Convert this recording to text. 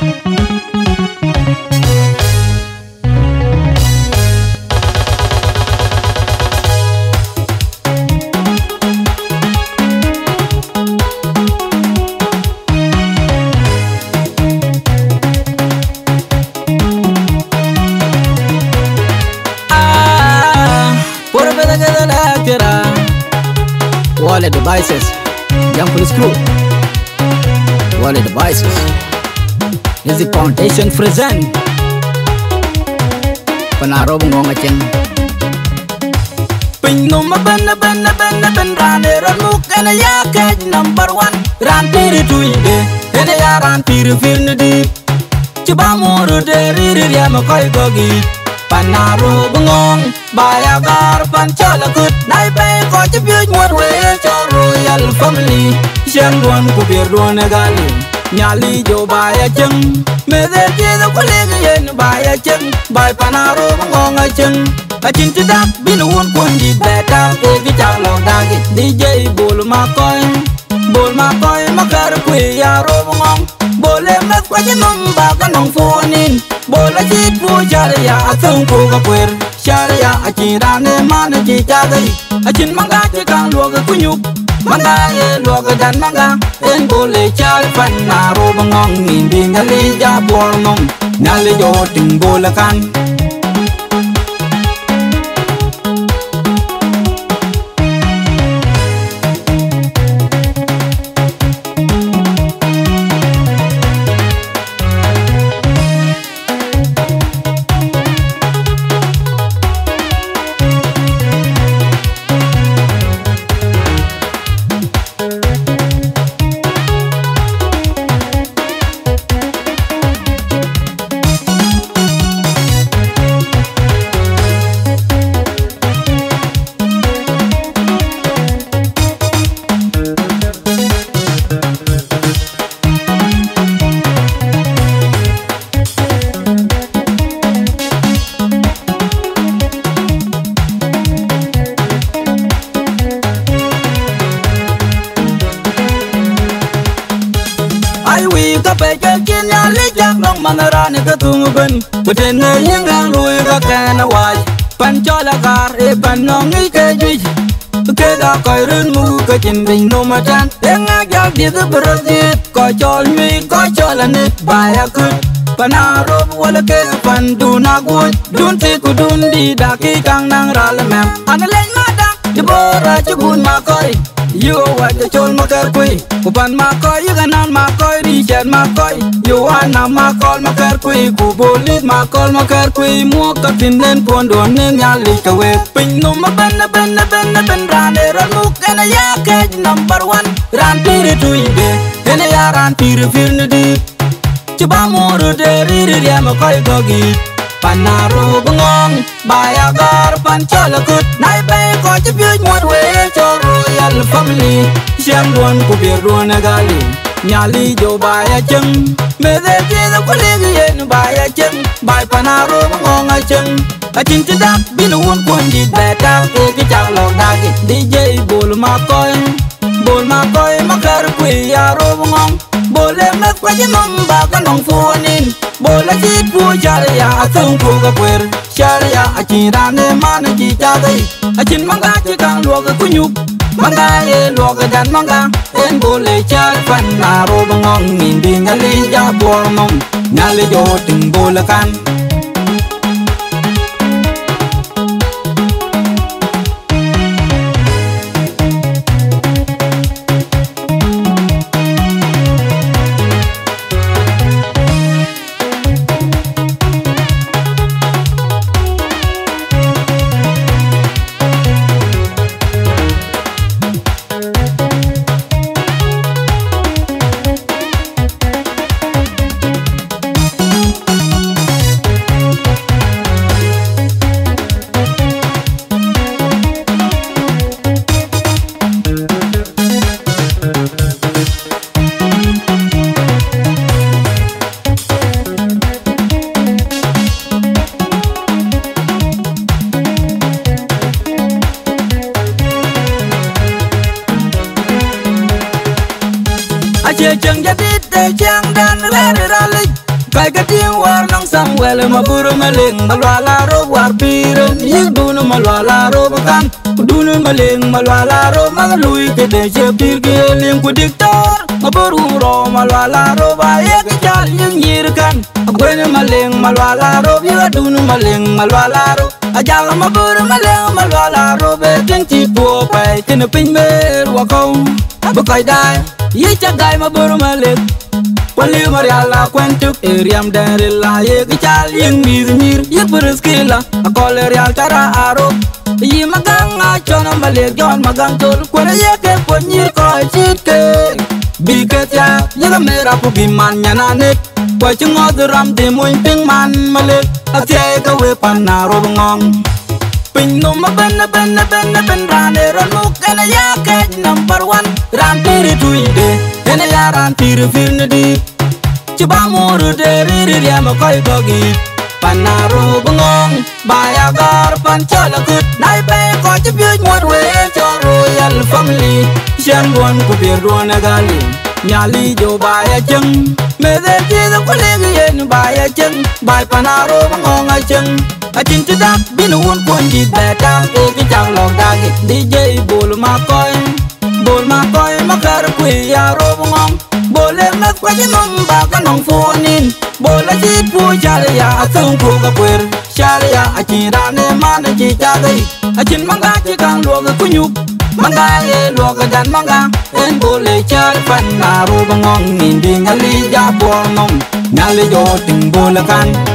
Wallet devices, young police crew. Wallet devices. This is the foundation present. Paan Arop Ngong acheng. Pinno ma ben ran ran muk ena ya kaj number 1 ran piri tuide ena ya ran piri firne di coba muru dari ya ma koi gogi. Paan Arop Ngong baya gar pan chala kut nai pe ko chibyuj muat we cho royal family sian duan ku bir duan gali nyali jo baya cheng me de je da ko le yen baya cheng bai Paan Arop Ngong a cheng a chin ti dak bin won kon di beta ke gi cha lo da gi DJ bol ma koi ma kar ku ya Arop Ngong bole me kwa ji nom ba ka nong fonin bola ji pu sharia atung ku ka kwer sharia a chi ra ne man ji cha gai a chin manga ji kang lo ga ku nyuk manga ye lo ga dan manga en bole chal Paan Arop Ngong min bi ngali ja bol nom nali jo ting bola kan. Pe chơi chiến nhà lý chắc đông mà ra này cái tung bên bữa trên này những gang lui các cái nó hoài pan cho là gar e pan nó nghĩ cái gì cái đó coi run mu cái chuyện bình nô mà chan tiếng ngác giác đi tới Brazil coi cho mi coi cho là nít bài à cứ Paan Arop wala cái pan du na gui dun ti ku dun đi đã khi càng năng ra là mèo anh lên mà đang đi bora ra cho gun mà coi you what the chol ma kar kui ku pan ma koi you ganan ma koi ri chen ma koi you ana ma kol ma kar kui ku bolit ma kol ma kar kui mu ka tin len pon don ne nya li ka we pin no ma ben ran ran muk ena ya kaj number 1 ran piri tuide ena ya ran piri firne di coba muru dari ya ma koi gogi. Paan Arop Ngong baya gar pan chala kut nai pe ko chibyuj muat we cho royal family siam duan ku bir duan gali nyali jo baya cheng me de je da ko le yen baya cheng bai Paan Arop Ngong a cheng a chin ti dak bin won kon di beta ke gi cha lo da gi DJ bol ma koi ma kar ku ya Arop Ngong bole me kwa ji nom ba ka nong fonin bola ji pu sharia atung ku ka kwer sharia a chi ra ne man ji cha dai a chin manga ji kang lo ga ku nyuk manga ye lo ga dan manga en bole chal Paan Arop Ngong min bi ngali ja bol nom ngali jo ting bola kan. ding war nang sang wele ma buru maling malwala ro war piren yik dunu malwala ro kan dunu maling malwala ro magalui ke de che pir ke ling ku diktor ma buru ro malwala ro ba yek jal yin yir kan agwen maling malwala ro yik dunu maling malwala ro ajal ma buru maling malwala ro be tin ti po pai tin pin mer wa ko bu kai dai yik cha gai ma buru maling Wali Mariala kwentuk eriam dari la ye kical yang mir ye berskila akol real cara arop ye magang acona malik jon magang tol kwara ye ke ponir ko chitke biket ya ye mera pu biman nyanane kwa chungod ram de moin ping man malik atye ka we Paan Arop Ngong ping no ma ben rane ranuk ena ya ke number 1 ran piri tuide ena ya ran piri firne di Cuba muru deri dia makai bagi Paan Arop Ngong Baya gar pancola kut Nai pe ko cepiuj muat we cho royal family Sian buon ku biar dua nagali Nyali jo baya ceng Mede kita kulegi yen baya ceng Bai Paan Arop Ngong a ceng A cing cedak binuun pun jit betang Eki cang log dagit DJ bol makoy makar kui Arop Ngong Boleh nak kwaji nomba kanong funin Boleh jipu syariya atung ku kapwer Syariya acirane mana cicagai Acin mangga cikang luaga kunyuk Mangga ye luaga dan mangga En boleh cari Paan Arop Ngong Nindi ngali jabol nom Ngali joting bolekan